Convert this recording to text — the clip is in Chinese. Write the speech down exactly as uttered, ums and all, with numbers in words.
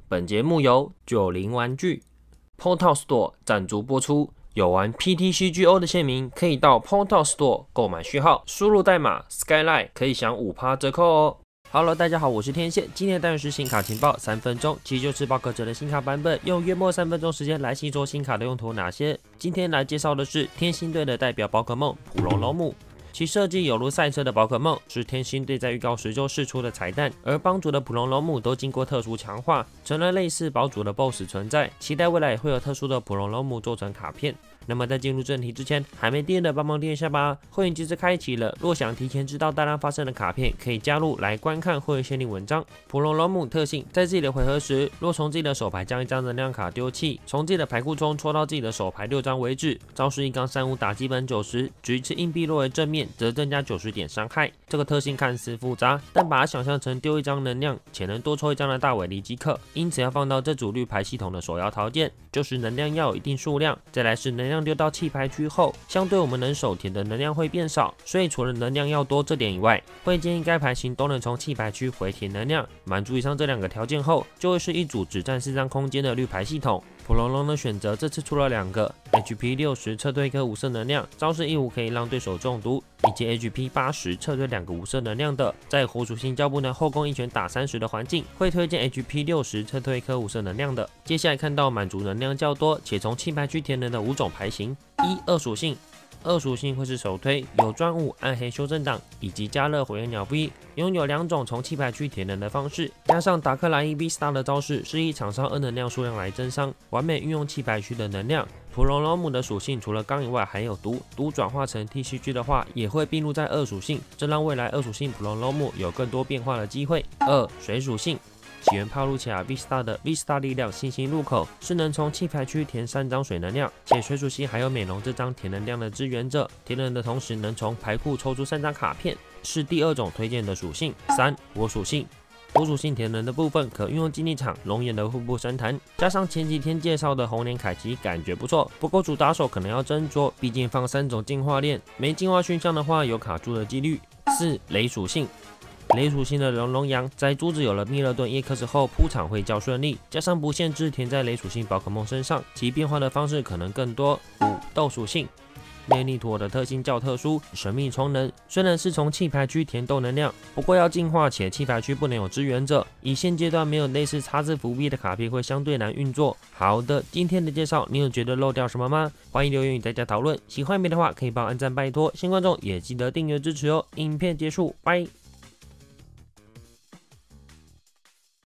本节目由九零玩具 Portal Store 赞助播出。有玩 P T C G O 的县民可以到 Portal Store 购买序号，输入代码 Skyline 可以享 百分之五 折扣哦。Hello， 大家好，我是天线。今天的单元是新卡情报，三分钟，其实就是宝可哲的新卡版本，用约莫三分钟时间来细说新卡的用途哪些。今天来介绍的是天星队的代表宝可梦普龙龙姆。其设计有如赛车的宝可梦，是天星队在预告时就释出的彩蛋，而帮主的普龙龙姆都经过特殊强化，成了类似宝主的 B O S S 存在，期待未来也会有特殊的普龙龙姆做成卡片。那么在进入正题之前，还没订阅的帮忙订阅一下吧。会员机制开启了，若想提前知道大量发生的卡片，可以加入来观看会员限定文章。普龙龙姆特性，在自己的回合时，若从自己的手牌将一张能量卡丢弃，从自己的牌库中抽到自己的手牌六张为止。招式一杠三五打基本九十，举一次硬币落为正面，则增加九十点伤害。这个特性看似复杂，但把它想象成丢一张能量，且能多抽一张的大尾力即可。因此要放到这组绿牌系统的首要条件，就是能量要有一定数量。再来是能量丢到弃牌区后，相对我们能手填的能量会变少，所以除了能量要多这点以外，会建议该牌型都能从弃牌区回填能量。满足以上这两个条件后，就会是一组只占四张空间的绿牌系统。普龙龙的选择这次出了两个 H P 六十撤退一颗无色能量，招式一五可以让对手中毒，以及 H P 八十撤退两个无色能量的。在火属性较不能后宫一拳打三十的环境，会推荐 H P 六十撤退一颗无色能量的。接下来看到满足能量较多且从弃牌区填能的五种牌型。一、二属性。二属性会是首推有专武、暗黑修正档以及加热火焰鸟 V， 拥有两种从弃牌区填能的方式，加上达克莱伊 V Star 的招式，示意场上二能量数量来增伤，完美运用弃牌区的能量。普龙龙姆的属性除了钢以外还有毒，毒转化成 T C G 的话也会并入在二属性，这让未来二属性普龙龙姆有更多变化的机会。二、水属性。起源帕路奇亚 V Star 的 V Star 力量新型入口是能从弃牌区填三张水能量，且水属性还有美容这张填能量的支援者，填能的同时能从牌库抽出三张卡片，是第二种推荐的属性。三、火属性。火属性填能的部分可运用竞技场龙眼的腹部深潭，加上前几天介绍的红莲凯奇，感觉不错。不过主打手可能要斟酌，毕竟放三种进化链，没进化熏香的话有卡住的几率。四、雷属性。雷属性的龙龙羊在珠子有了密勒顿叶克斯后铺场会较顺利，加上不限制填在雷属性宝可梦身上，其变化的方式可能更多。五、斗属性。内力陀的特性较特殊，神秘充能，虽然是从弃牌区填斗能量，不过要进化且弃牌区不能有支援者，以现阶段没有类似叉字伏笔的卡片会相对难运作。好的，今天的介绍你有觉得漏掉什么吗？欢迎留言与大家讨论，喜欢影片的话可以帮我按赞拜托，新观众也记得订阅支持哦。影片结束，拜。